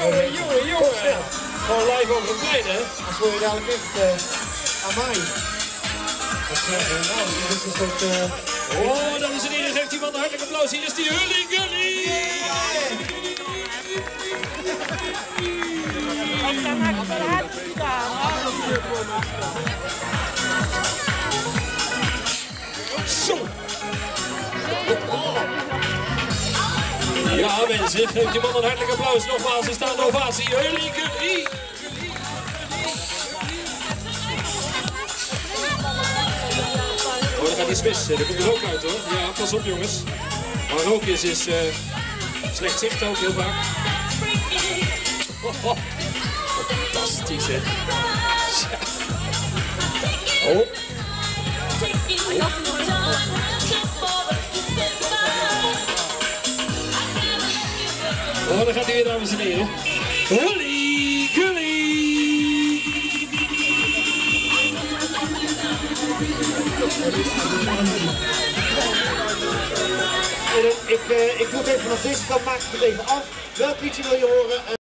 jongen. Gewoon live over het plein, hè? Als hoor je dadelijk echt aan mij. Nou, dit is een soort... Oh, dames en heren, geeft iemand een hartelijk applaus. Hier is die Hully Gully! Zo! Ja, mensen, geeft die man een hartelijk applaus. Nogmaals, er staat een ovatie. Hully Gully! Oh, dan gaat iets mis. Er komt rook uit, hoor. Ja, pas op, jongens. Maar rook is slecht zicht ook heel vaak. Oh, fantastisch, hè. Oh. Oh, daar gaat hij weer, dames en heren. Hully Gully! Ik doe het even vanaf deze kant, maak ik het even af. Welk liedje wil je horen?